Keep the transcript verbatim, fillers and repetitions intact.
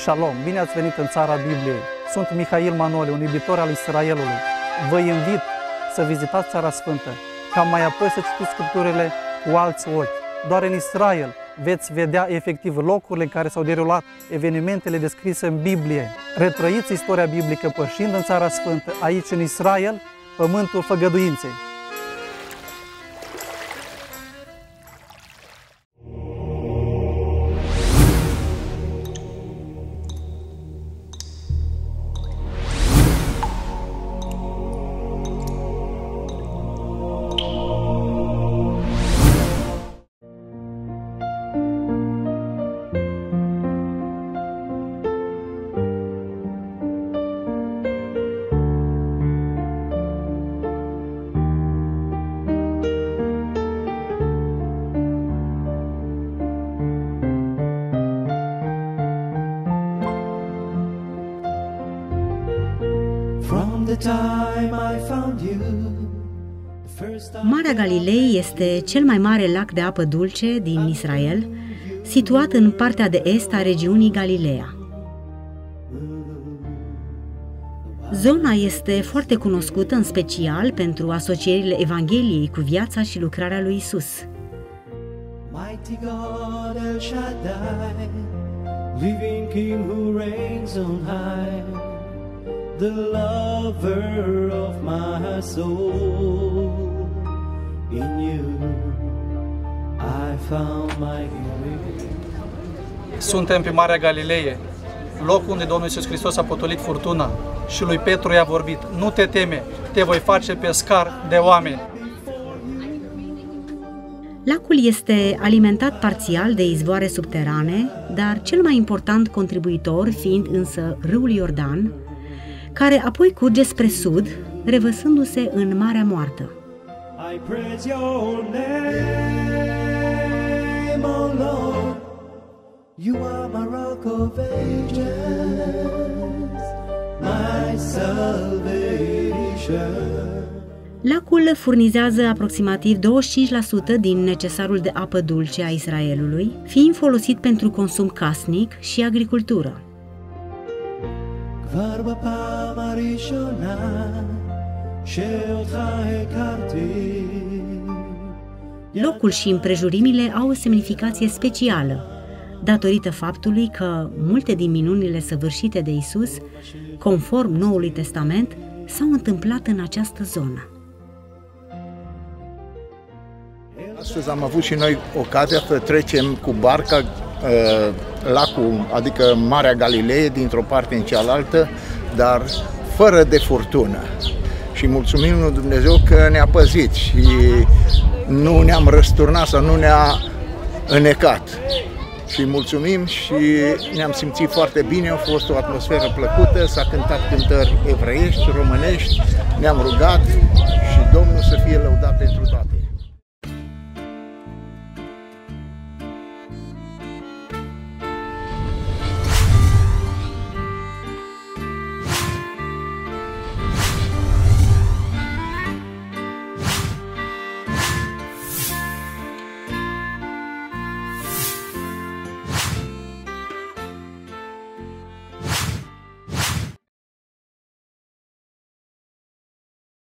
Shalom! Bine ați venit în țara Bibliei! Sunt Mihail Manole, un iubitor al Israelului. Vă invit să vizitați Țara Sfântă, ca mai apoi să citiți Scripturile cu alți ochi. Doar în Israel veți vedea efectiv locurile în care s-au derulat evenimentele descrise în Biblie. Retrăiți istoria biblică pășind în Țara Sfântă, aici în Israel, pământul făgăduinței. Marea Galilei este cel mai mare lac de apă dulce din Israel, situat în partea de est a regiunii Galileea. Zona este foarte cunoscută în special pentru asocierile Evangheliei cu viața și lucrarea lui Isus. Mighty God El Shaddai, living King who reigns on high, the lover of my soul, in you I found my healing. Suntem pe Marea Galileie, locul unde Domnul Iisus Hristos a potolit furtuna și lui Petru i-a vorbit: nu te teme, te voi face pescar de oameni. Lacul este alimentat parțial de izvoare subterane, dar cel mai important contribuitor fiind însă râul Iordan, care apoi curge spre sud, revăsându-se în Marea Moartă. I praise your name, O Lord. You are my rock of ages, my salvation. Lacul furnizează aproximativ douăzeci și cinci la sută din necesarul de apă dulce a Israelului, fiind folosit pentru consum casnic și agricultură. Locul și împrejurimile au o semnificație specială, datorită faptului că multe din minunile săvârșite de Isus, conform Noului Testament, s-au întâmplat în această zonă. Astăzi am avut și noi ocazia să trecem cu barca uh, lacul, adică Marea Galileie, dintr-o parte în cealaltă, dar fără de furtună. Și mulțumim lui Dumnezeu că ne-a păzit și nu ne-am răsturnat sau nu ne-a înecat. Și mulțumim și ne-am simțit foarte bine, a fost o atmosferă plăcută, s-a cântat cântări evreiești, românești, ne-am rugat și Domnul să fie lăudat pentru toate.